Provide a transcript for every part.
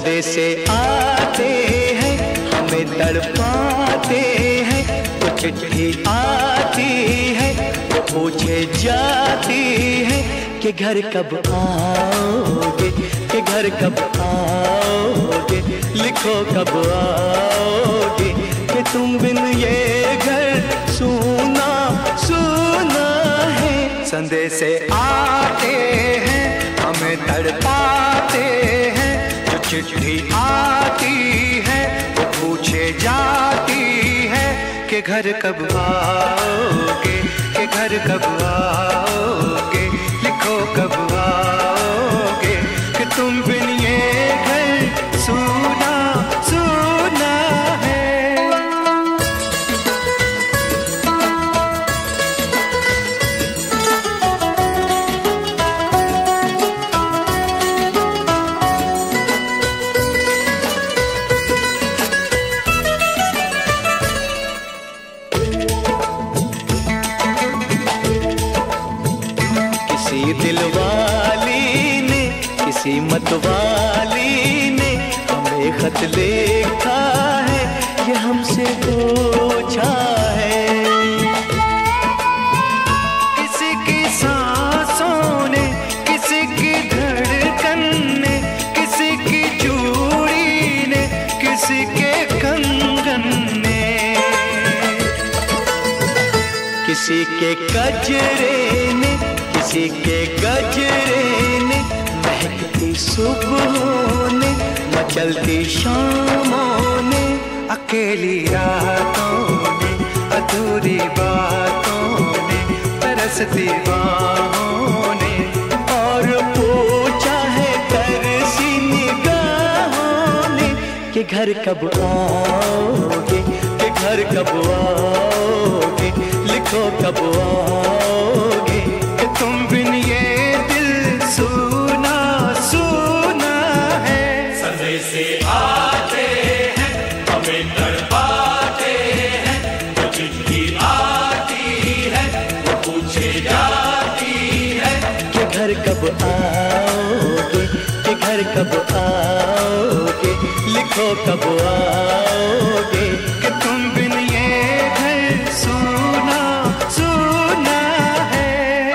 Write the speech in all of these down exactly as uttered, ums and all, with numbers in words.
संदेशे आते हैं हमें तड़पाते हैं, तो चिट्ठी आती है तो पूछे जाती है कि घर कब आओगे, कि घर कब आओगे, लिखो कब आओगे, कि तुम बिन ये घर सूना सूना है। संदेशे आते हैं हमें तड़पाते हैं, जो चिट्ठी आती है वो पूछे जाती है कि घर कब आओगे, कि घर कब आओगे, लिखो कब आओगे, कि तुम बिन ये घर सूना सूना है। किसी दिलवाली ने, किसी मतवाली ने हमें खत लिखा है, ये हमसे पूछा है। किसी की सांसों ने, किसी की धड़कन ने, किसी की चूड़ी ने, किसी के कंगन ने, किसी के कजरे ने, किसी के गजरे ने, महकती सुबहों ने, मचलती शामों ने, अकेली रातों ने, अधूरी बातों ने, तरसती बाहों ने, और पूछा है तरसी निगाहों ने कि घर कब आओगे, कि घर कब आओगे, लिखो कब आओगे, कि तुम बिन ये दिल सूना सूना है। संदेशे आते हैं हमें तड़पाते हैं, जो चिट्ठी आती है वो पूछे जाती है कि घर कब आओगे, कि घर कब आओगे, लिखो कब आओगे, कि तुम बिन ये घर सूना सूना है।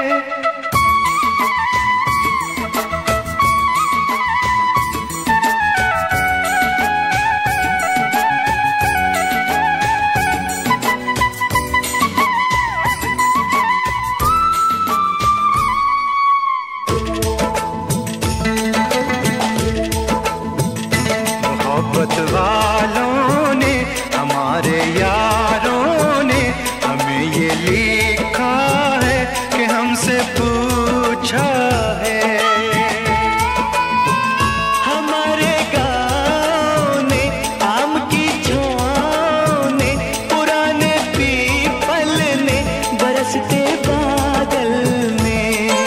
मोहब्बत वालों ने, हमारे यारों ने हमें ये लिखा है कि हमसे पूछा है। हमारे गाँव ने, आम की छाँव ने, पुराने पीपल ने, बरसते बादल ने,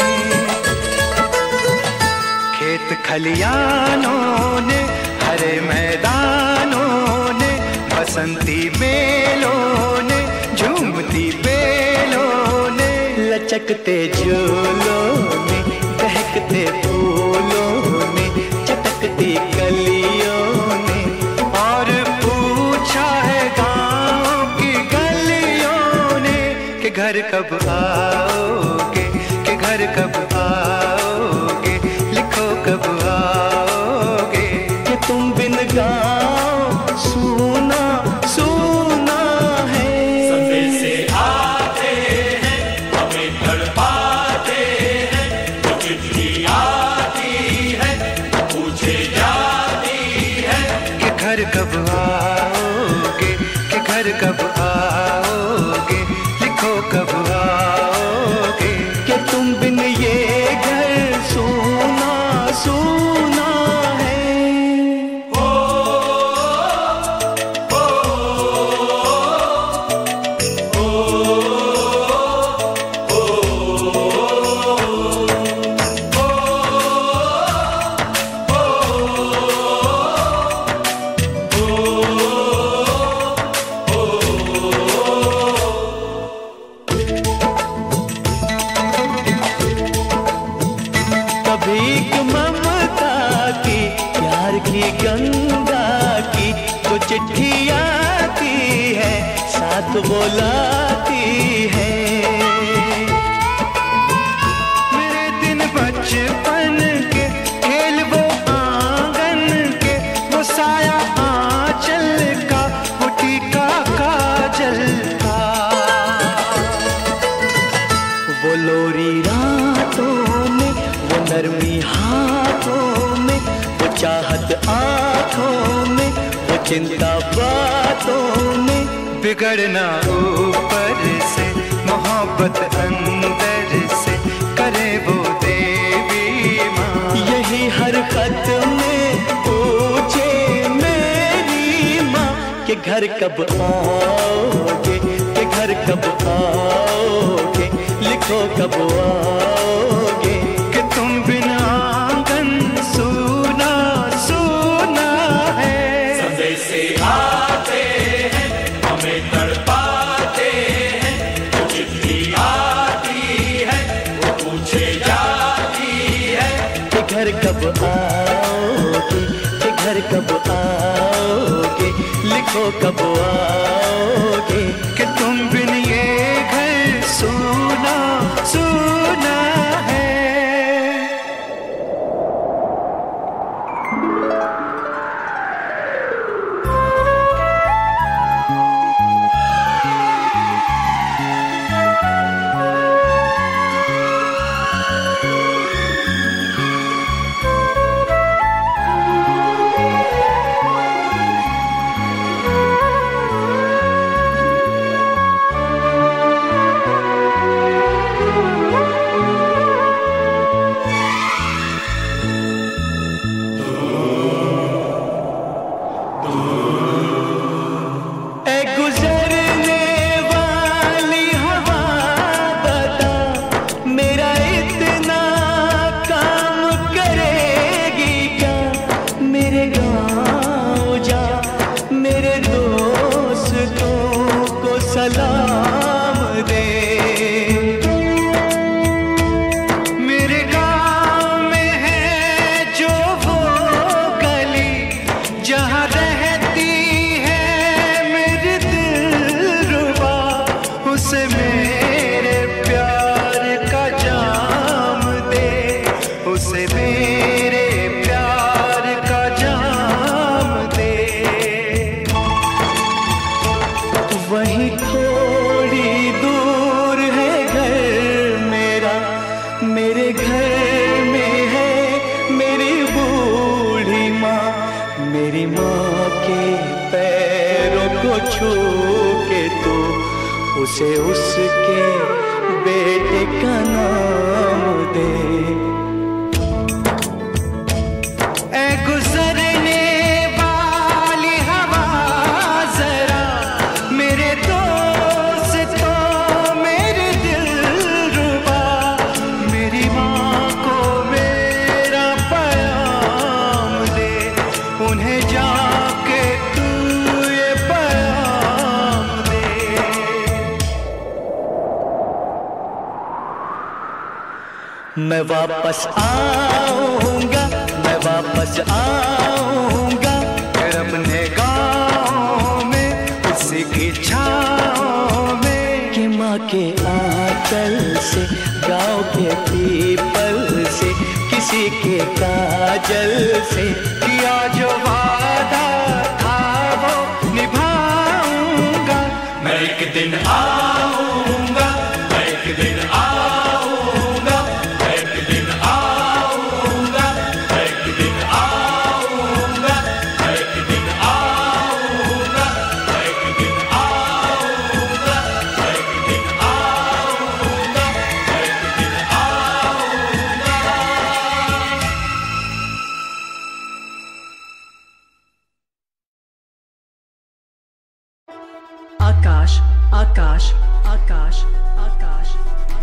खेत खलियानों ने, हरे मैदानों ने, बसंती बेलों ने, झूमती बेलों ने, लचकते झूलों ने, बहकते फूलों ने, चटकती कलियों ने, और पूछा है गाँव की गलियों ने कि घर कब आओगे, कि घर कब आओगे, लिखो कब आओगे, कि तुम बिन गाँव सूना सूना है। संदेशे आते हैं हमें तड़पाते हैं, जो चिट्ठी आती है पूछे जाती है कि घर कब आओगे, कि घर कब आओगे, लिखो कब आओगे, कि तुम बिन ये घर सूना सूना है। ओ चंदा की तो चिट्ठी आती है, साथ बुलाती है। मेरे दिन बचपन के खेल वो आंगन के, वो साया आंचल का, वो टीका काजल का। वो लोरी रातों में, वो नरमी हाथों में, वो चाहत आँखों में, वो चिंता बातों में। बिगड़ना ऊपर से, मोहब्बत अंदर से, करे वो देवी माँ। यही हर खत में पूछे मेरी माँ कि घर कब आओगे, कि घर कब आओगे, लिखो कब आओगे। कि तुम बिना आंगन सूना सूना है। संदेशे आते हैं, हमें तड़पाते हैं, जो चिट्ठी आती है वो पूछे जाती है कि घर कब आओगे, कि घर कब आओगे, लिखो कब आओगे। कि तुम बिन ये घर सूना सूना है। सलाम दे। मेरे गाँव में है जो वो गली, जहाँ रहती है मेरी दिलरुबा, उसे मेरे प्यार का जाम दे, उसे मेरे प्यार का जाम दे। वहीं थोड़ी दूर है घर मेरा, मेरे घर में है मेरी बूढ़ी माँ। मेरी माँ के पैरों को छू के तो उसे उसके बेटे का नाम दे। ऐ गुजरने वाली हवा जरा, मेरे दोस्तों मेरे दिलरुबा, मेरी माँ को मेरा पैगाम दे, उन्हें जाके तू ये पैगाम दे। मैं वापस आऊंगा, मैं वापस आऊंगा, फिर अपने गाँव में उसी की छाँव में। कि माँ के आंचल से, गाँव के पीपल से, किसी के काजल से, किया जो वादा था वो निभाऊंगा। मैं एक दिन आऊंगा, मैं एक दिन आऊंगा, मैं एक दिन आऊंगा, मैं एक दिन आऊंगा, मैं एक दिन आऊंगा, मैं एक दिन आऊंगा, मैं एक दिन आऊंगा, मैं एक दिन आऊंगा। आकाश आकाश आकाश आकाश आकाश।